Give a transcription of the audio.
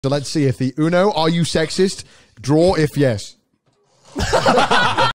So let's see if the Uno, are you sexist? Draw if yes.